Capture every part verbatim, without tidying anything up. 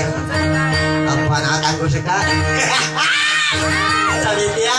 terakhir apa anak aku sekali Sabitya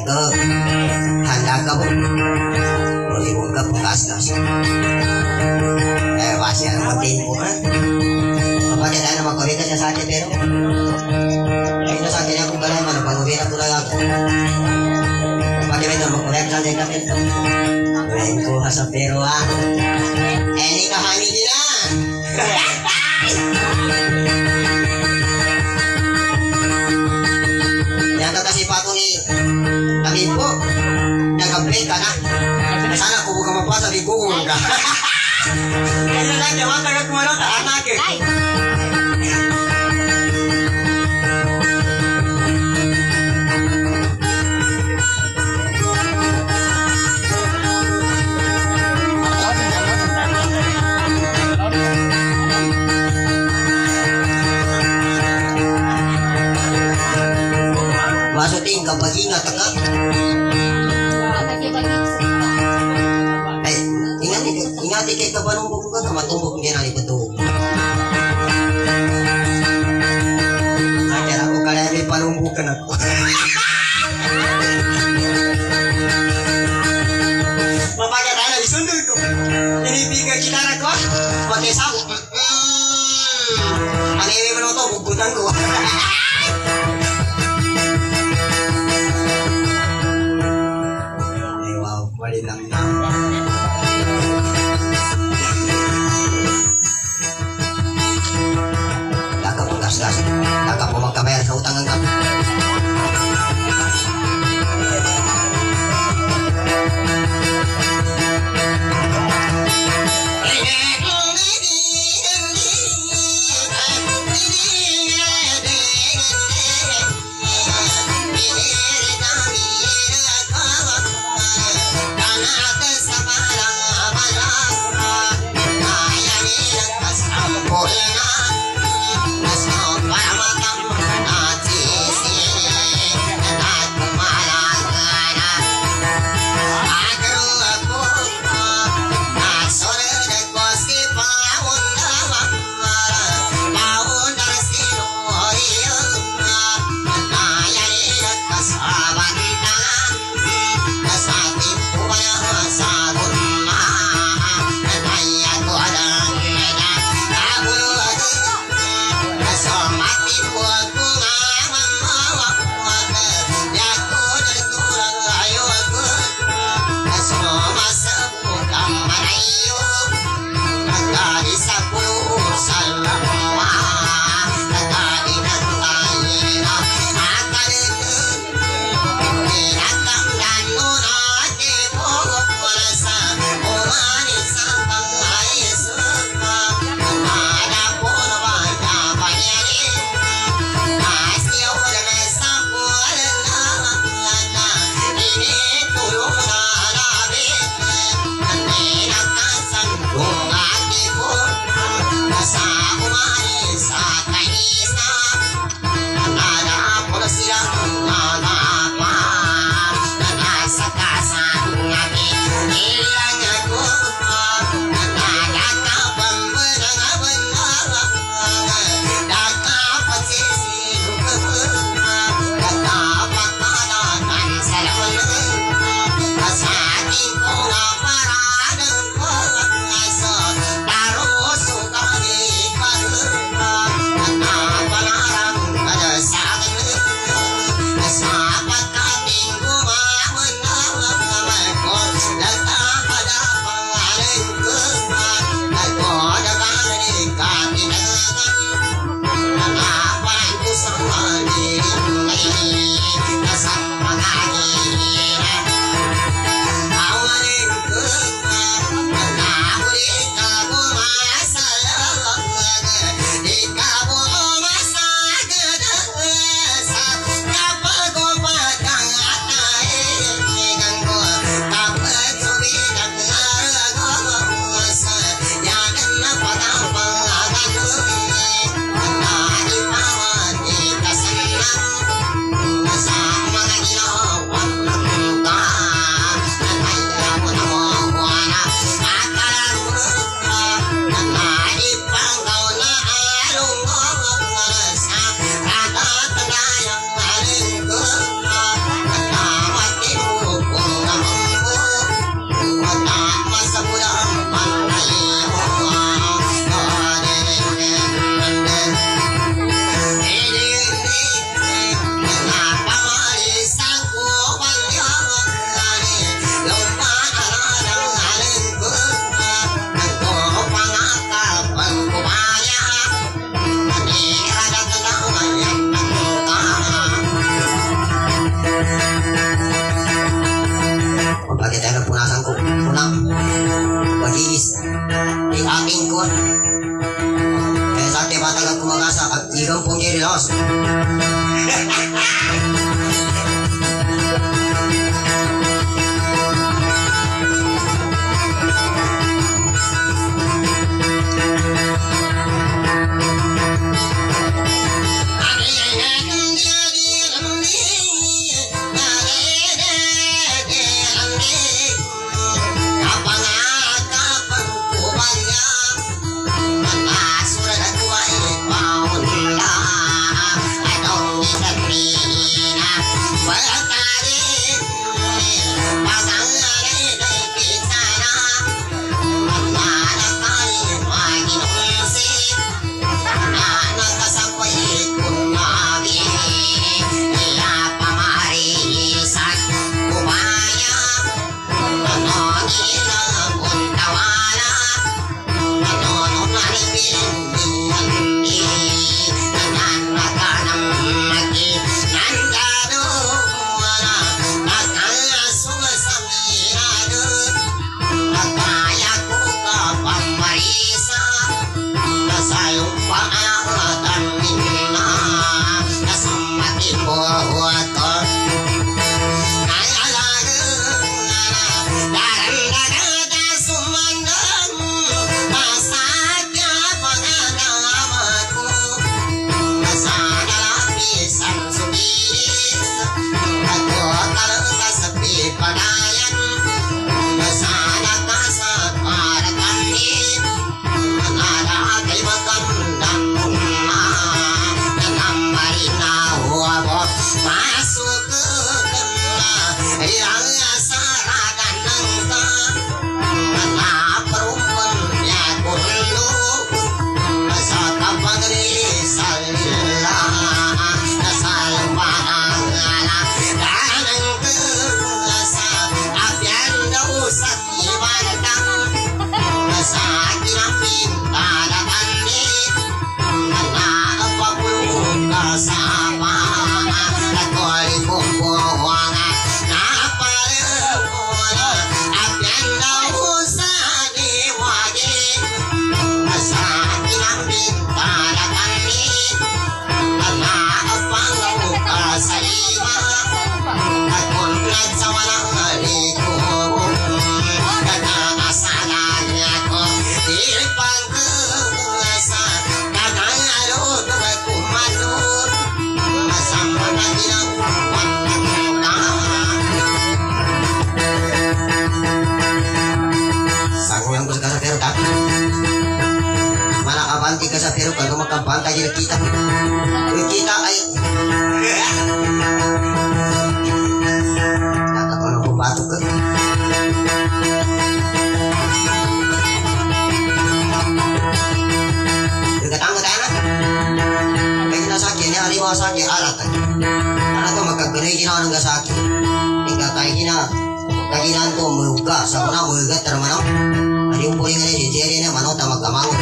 Ito, handa ka po. Ulibong ka po, kaskas. Eh, wasi ang matin po, ha? Mapakit tayo na magkorita siya sa akin, pero ay na sa akin akong galay, mano, pang-ubira ko lang ako. Mapakit ito, magkorita sa akin kapit. Ay, kuha sa pero, ha? Eh, di ka hamil na! Yan ka kasi pato ni David po. Nag-upgrade ka na. Sana kung ka mapasa, di kukul ka. Kaya lang, jaman taga kumano, tahanak eh. Masuting kapag ingat ka. Ay, ingat ingat kay kabanumbog ka, matumbog niya na ipatumbog. Kaya ako kaya may panumbog ka na ko. Mapagya tayo na isundol ko. Inibigay kita na ko. Pati sabo. Maniwi mo na ito, bugbutan ko. Wali lang na. Daga po gas-gas. Daga po magkabayar sa utang ang kami. punang bagis di aking ko eh sa te batang kumagasa at igang pong diri los kita kita ay nakapano ko bato ka degatang tayo na kaya nasakyan niya aliwa sakyan alat ano to magkaganoy ginawa ng gasaki hingga kaya gina kaginan ko muga sa kuna muga termano ali yung puling nga ni Jerry na manota magkamangot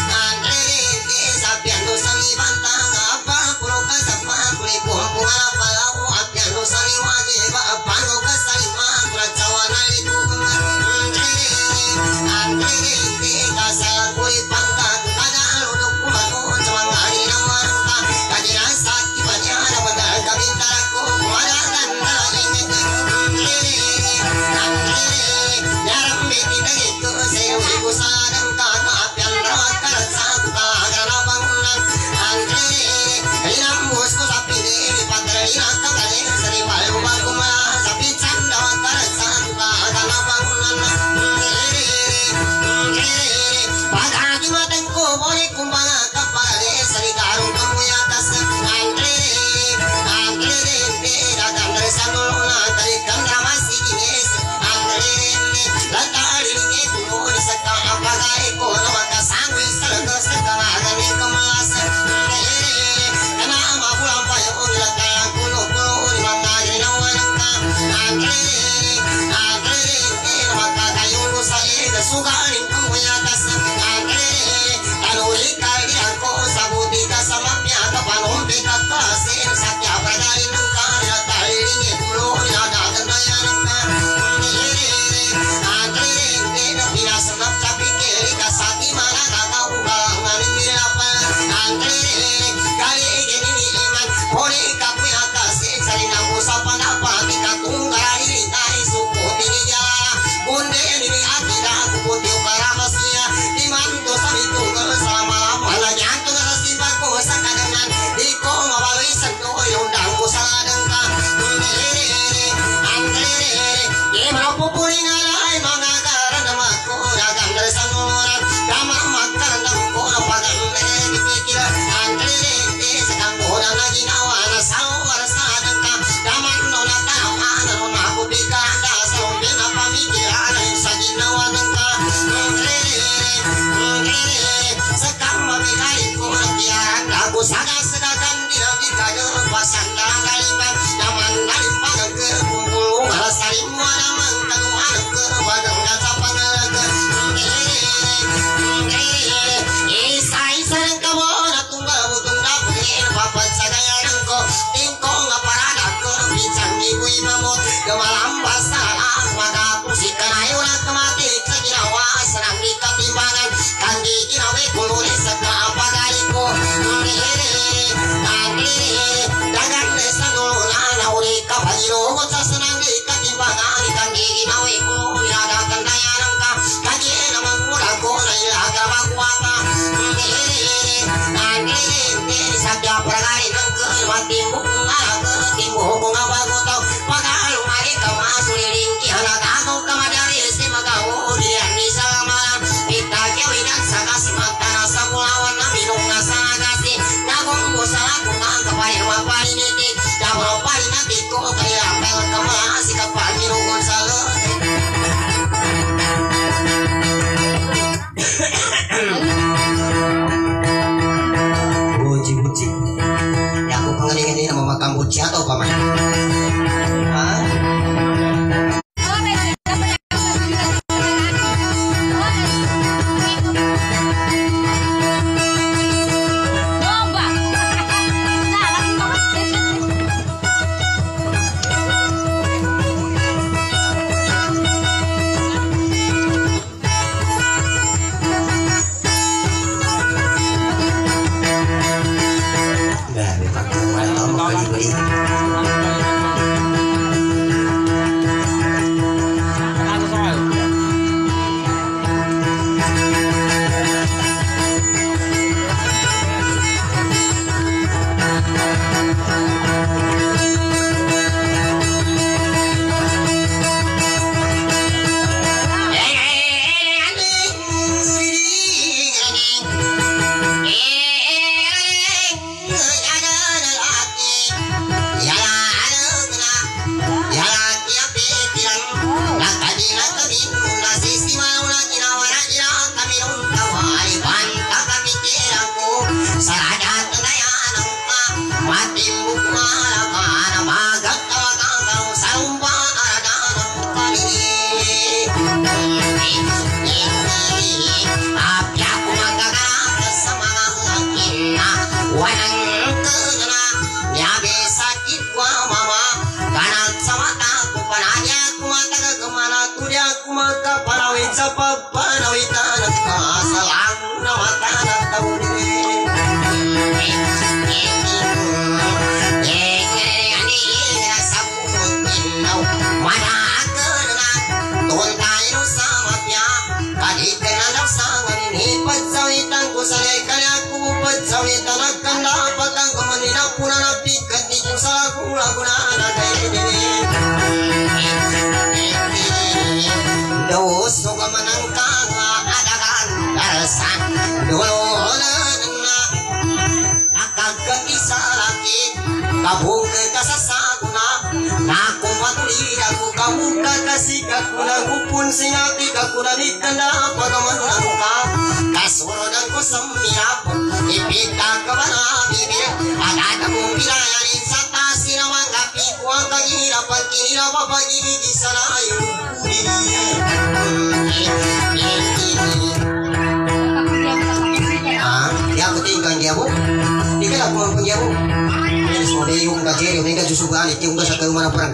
Apa pagpanawitan at kasalang na mata na tawunin. Sanay kaya kupad sawitan at kandapat ang kumanina puna na pikat dito sa kula-kula na kainin. Dauso ka man ang kaadagan darasan dulunan na nakagkati sa laki kabungkay ka sa saguna na kumatuli ako kamuka kasi kakunang upun singati kakunanik ka na pagamanang ka kasurodan ko sa miyapon ipita ka ba na bibir agad mong pinayanin sa tasi na mga piko ang kagirapan kinirawa pag-ibigis sa layo ah, di ako tingkang dia mo di ka lang kumang pangya mo Eres mo dahil yung kajeri yung susugaan iti yung ka sa kayo mana perang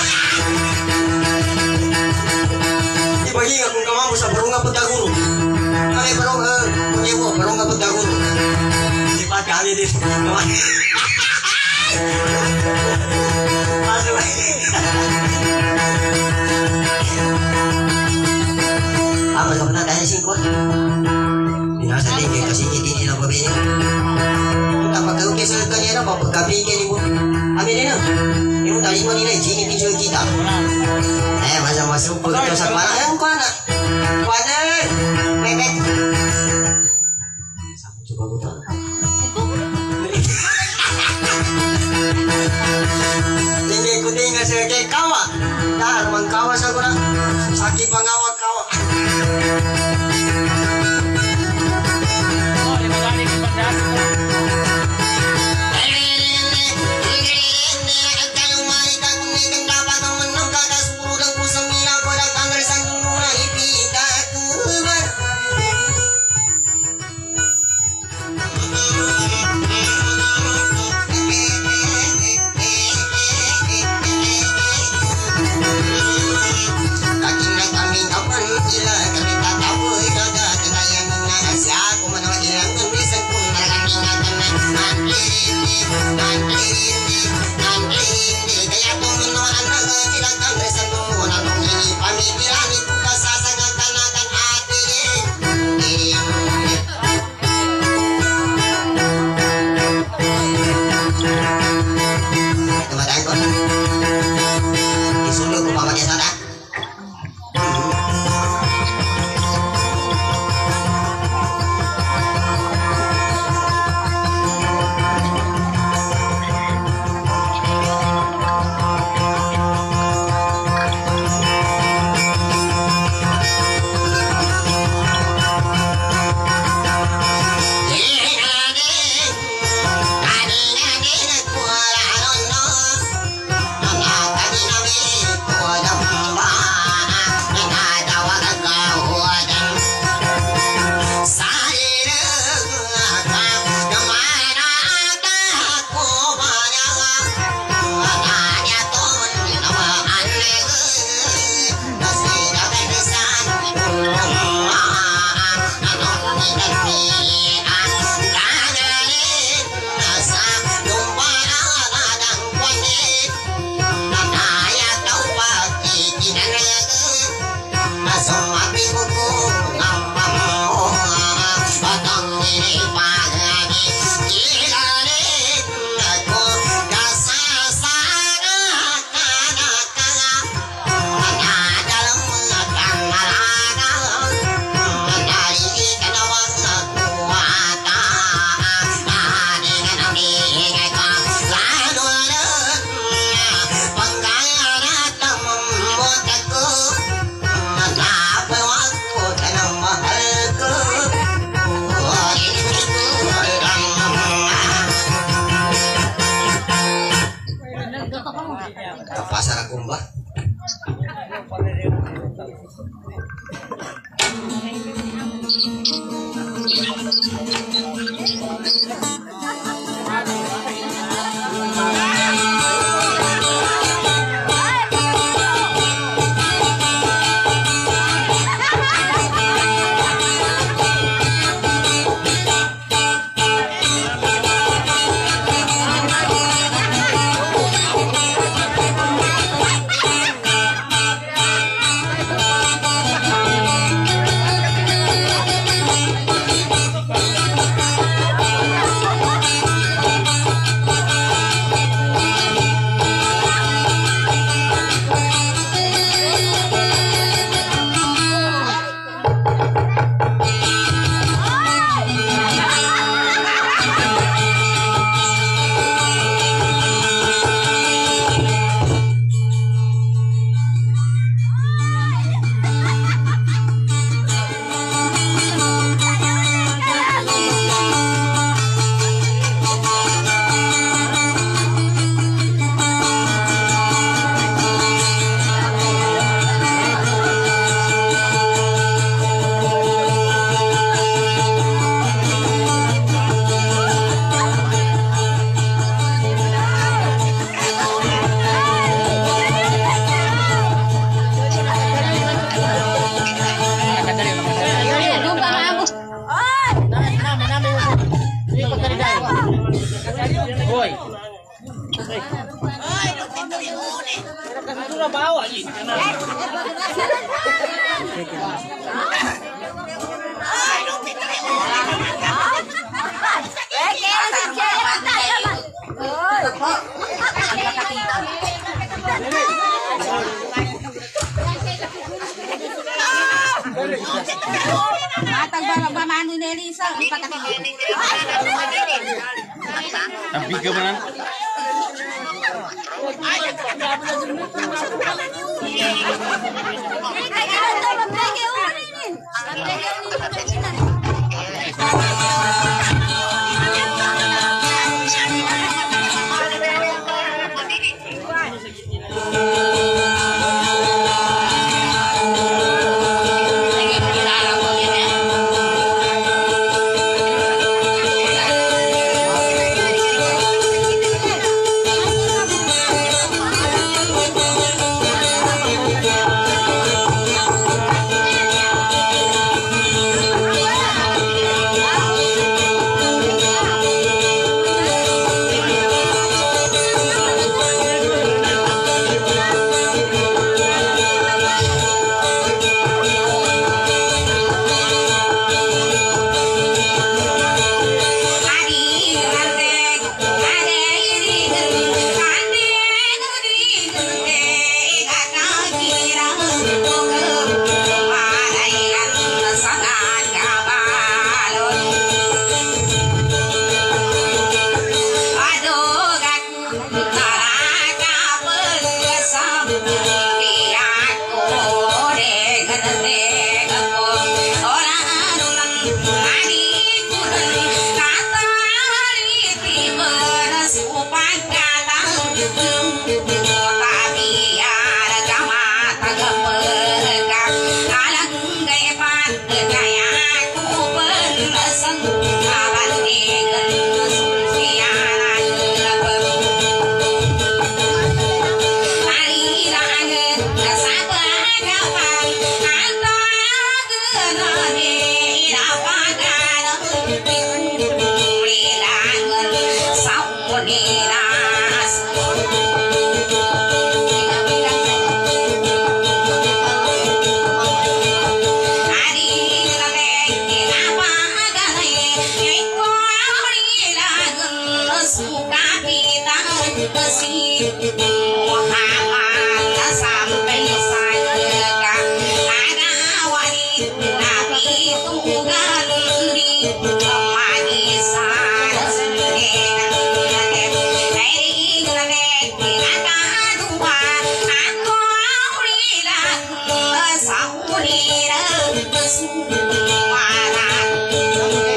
di pagi nga kung kamamo sa barunga pagdaguro kami barong eh pangya mo barunga pagdaguro di pa kami din masuk apa sa pernah tanya singkot binasa tinggi kasi kiti nila pabili kita pagkauke sa kanya na pagkabigyan mo amin na yung tali mo nila jini pinso kita eh masa masuk pagkauke sa parang ayun ko na kuana mepet sama coba buta tinggi ko tinggal sa kay kawa dahil mangkawa sa kuna sakit pangawak kawa pasar Kumba. Matang balak mamanu neli sa ipatakin. Tapi kemana?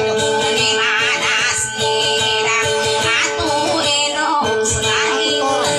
Aku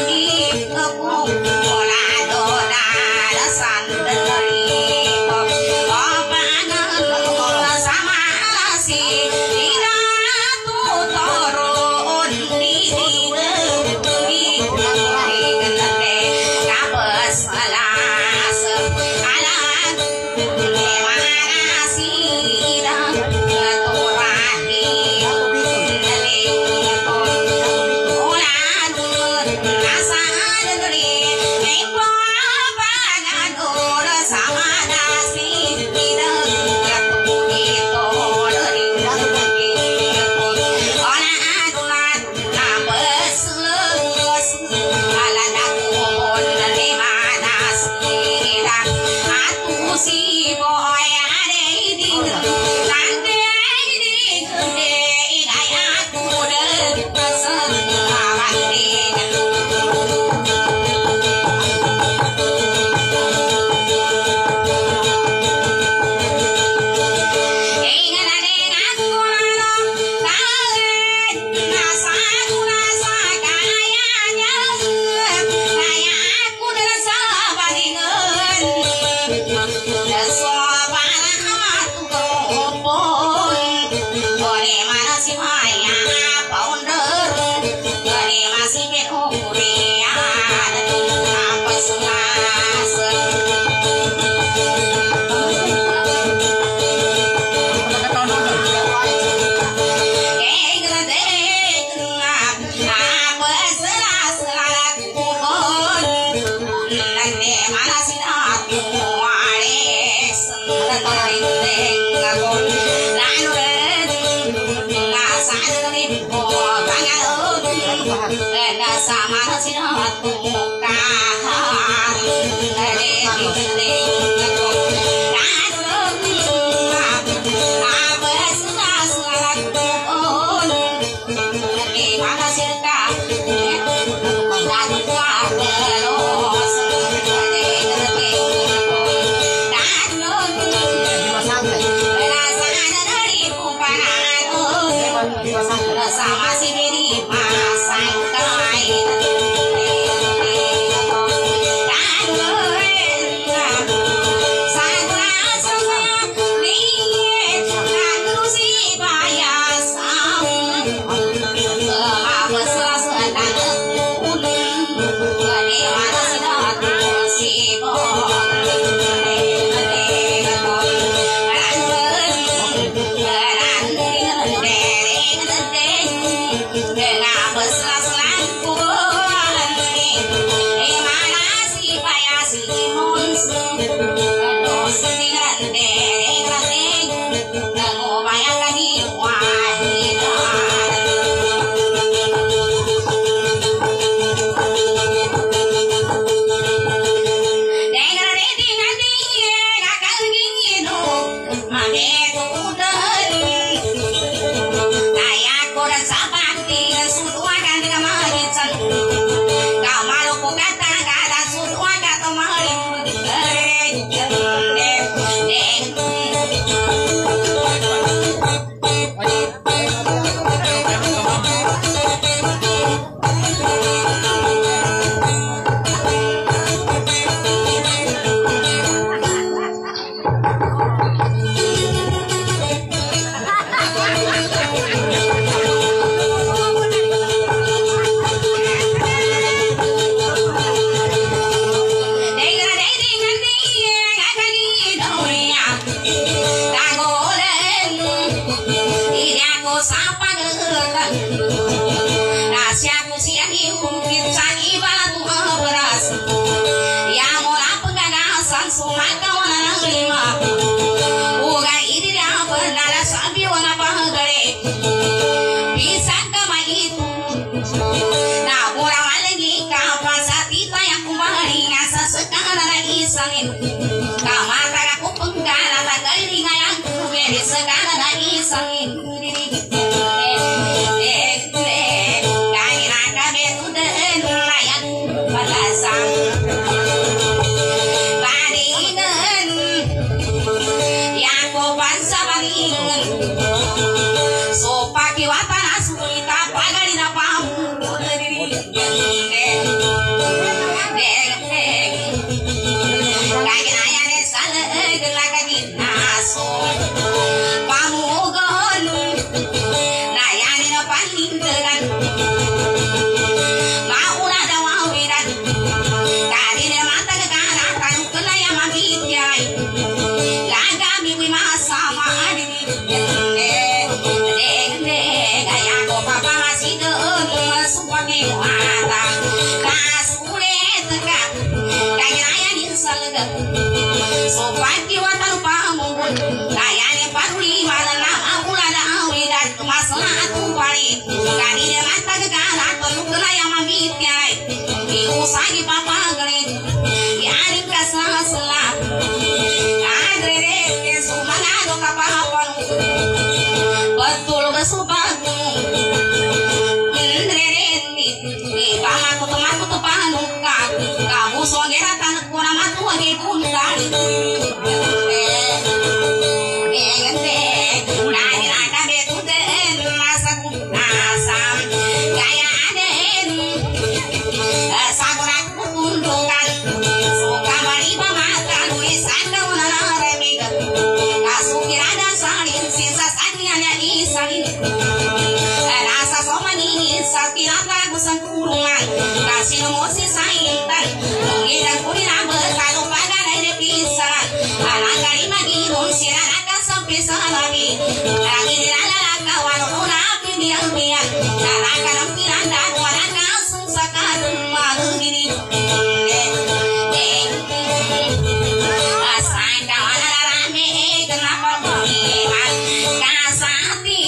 Kasati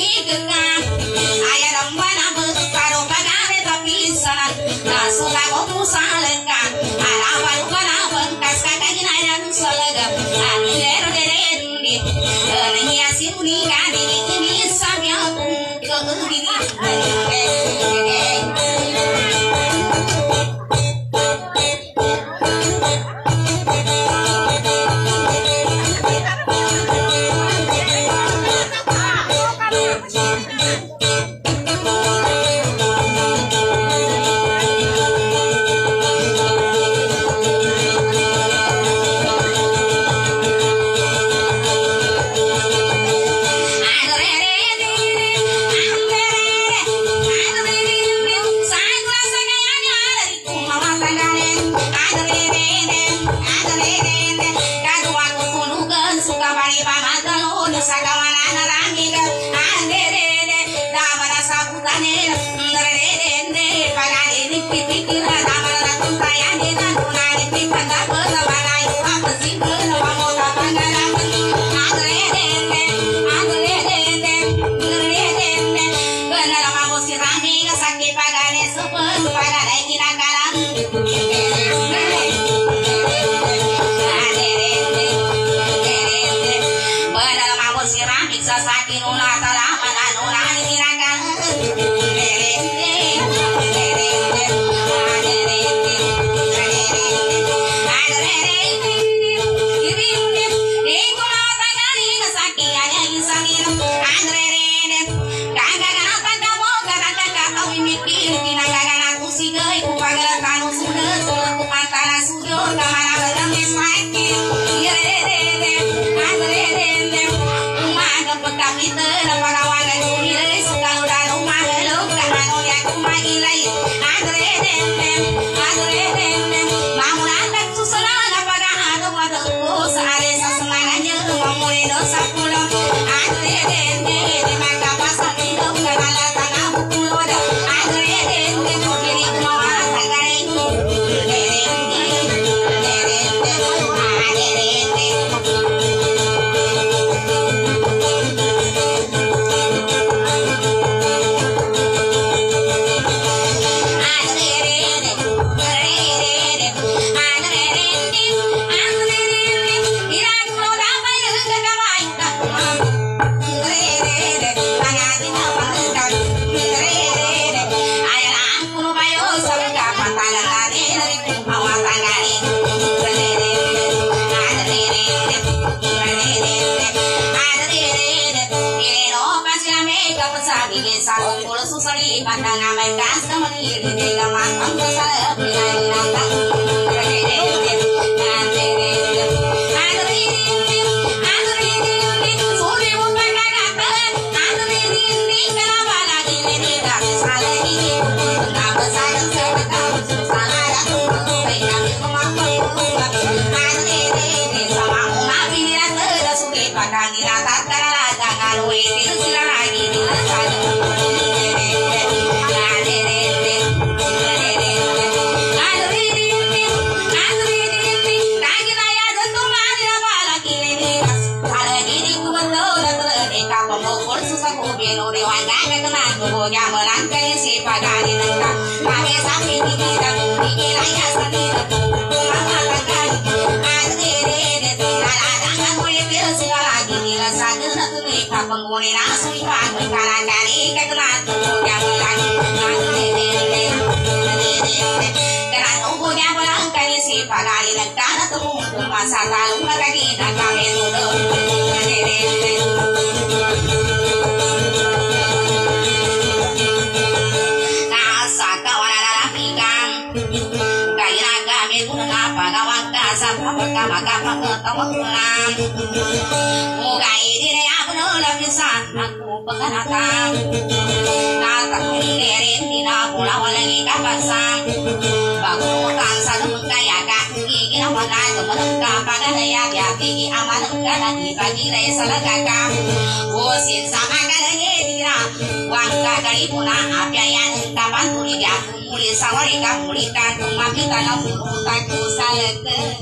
digenang aya rembana berkaro kagane tapi sana nasuka gotu salengka ala baru kana bengkas kagina dan salega anu dero derendi eni asini kadi ini samya ke ini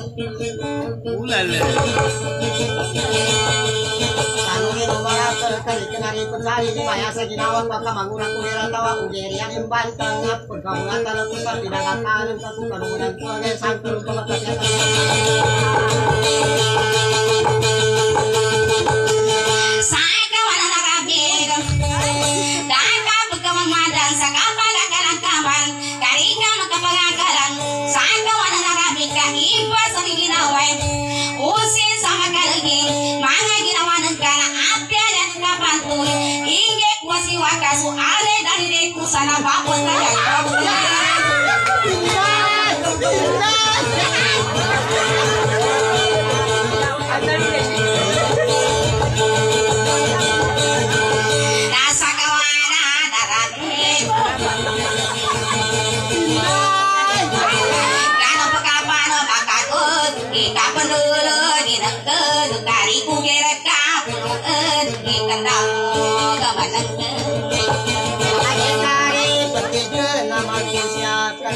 Ulala. kali kenari kunsari di maya seginawan maka mangunan kulera tawa ugeri yang imbantang ngapur kamunan tanah pusat tidak katanan satu kanunan kuagen sangkul kemakasnya saya kawan Arabi daka pegawai madan sakapa gakalan kaman karika maka pengakalan saya kawan Arabi kakiba sami ginawai usin sama kalagi manga ginawan kana apya dan kapantul inge kuasi wakasu ale dari deku sana bapot kaya rasa kawana darane kano pakapano bakakot ika pendulu ginengkeun kari ku geret ka pulueun ikendang gamanengkeun kari petikeun nama siapkan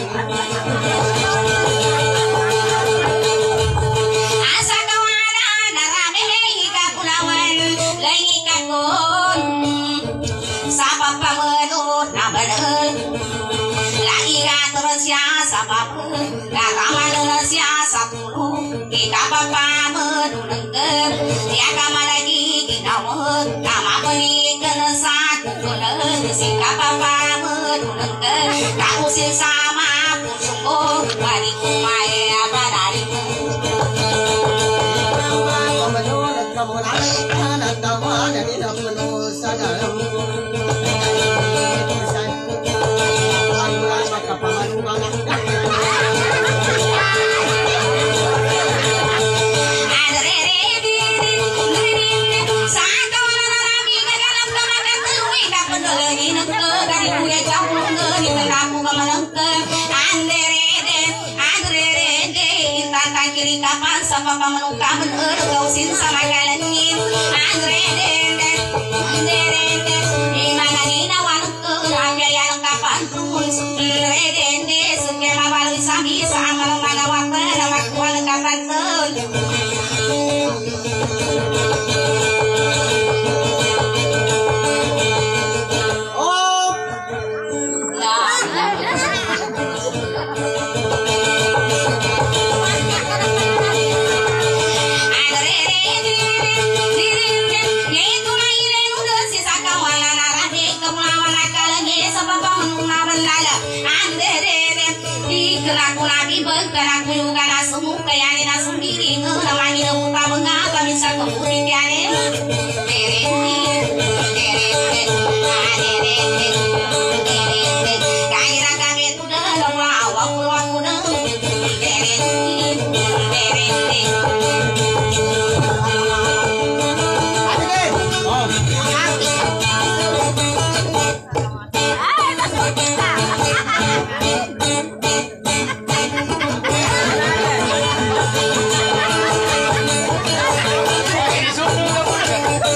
asa kawana darame ika pulawan lain ika kun sapa pamenut nabeneun laira terus ya sapapeun karaman sia sapuluh ika papa menunengkeun dia kamaragi ginaweun kama penikeun sakukeun sika papa menunengkeun kausin sama pusunggo bari kumae abadari menurut kamu nanti kanan tawa dan tidak penuh sadar maka paman banget kiri kapan sama pamenuka bener gausin sama galengin andrede andrede dimana dina wanukun apya yang kapan pun andrede sukema balui sambi sama mana waktu nama kuan kapan pun oh aku lagi bergerak juga langsung kayak ini langsung diri ngelamani lupa mengapa bisa kemudian tiane kaira kaget udah lawa awak keluar udah Ini suku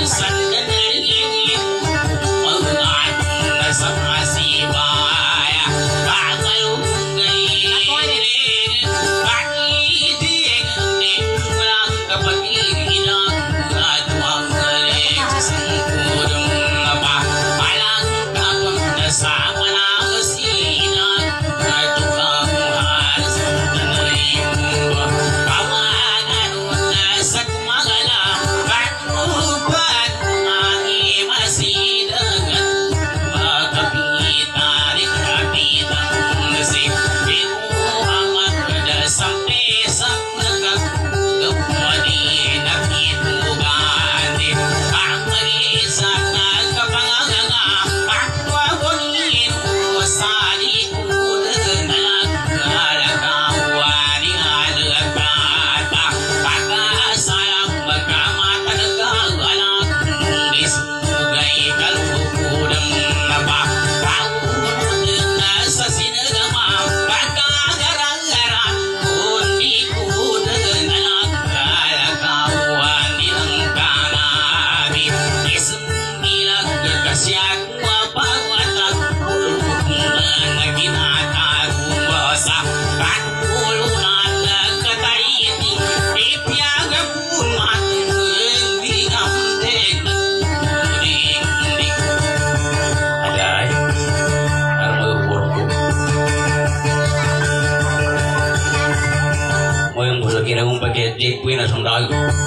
Kuwi na sundal.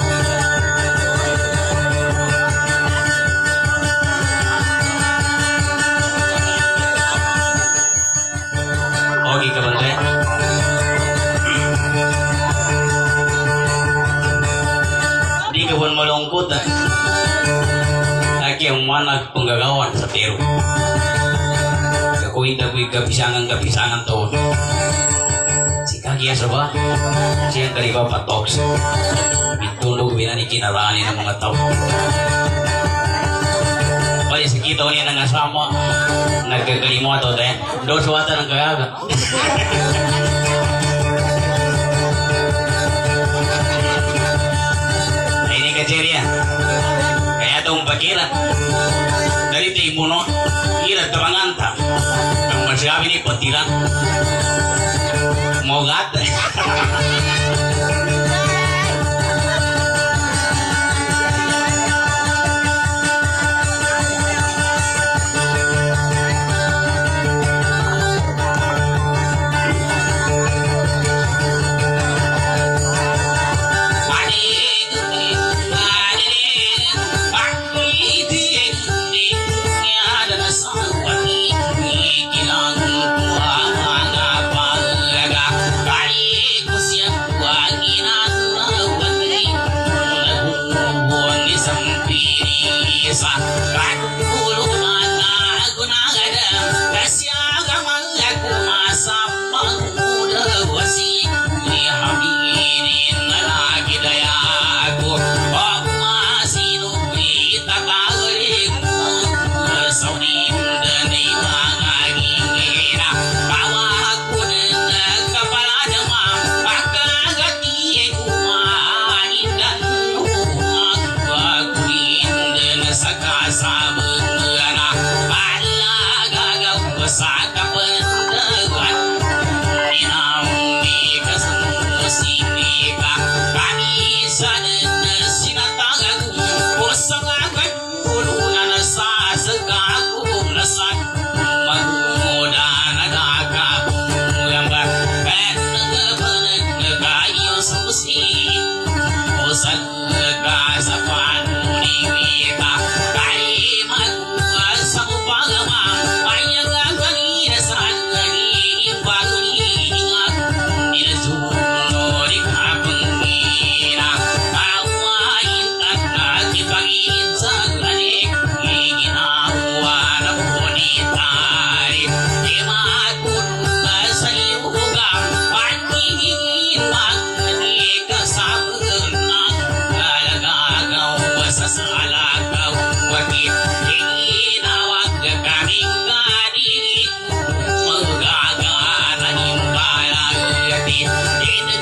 Ogi ka bante. Di kebun malungkut eh. Lagi yang mana penggagawan seteru. Kakuin kuwi kapisangan-kapisangan taon. Kaya sebab siang kali bapak toks ditunduk bina ni kinarani ng mga tao. Pwede sa kita niya ng asama nagkakalimoto tayo doon suwata ng kagaga. Ay ni kajeriya kaya itong pakiran dari ito imuno irat kapanganta ang masabi ni patiran mogat.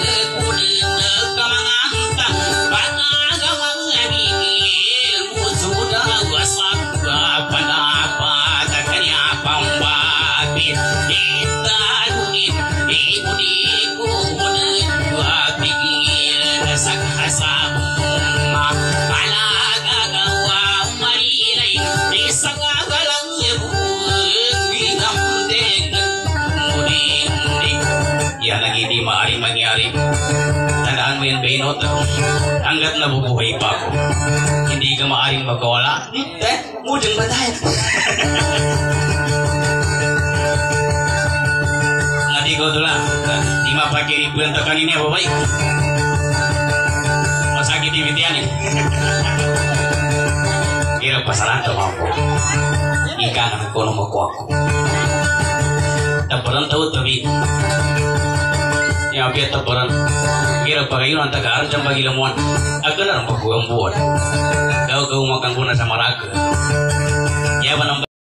Musuh ginota. Hanggat nabubuhay pa ako. Hindi ka maaaring magkawala. Eh, mujang ba tayo? Ngadi ko ito lang. Di mapakiribulan ta kanina, babay. Masakit yung bitian eh. Kira pasaran ito ako. Ika na ko nung ako ako. Taparan tahu tapi. Yang biar taparan. Kira pakai yun ang tagaan dyan bagi lamuan. Agak na rin pagkugang buwan. Kau kau makan guna sama raga. Ya ba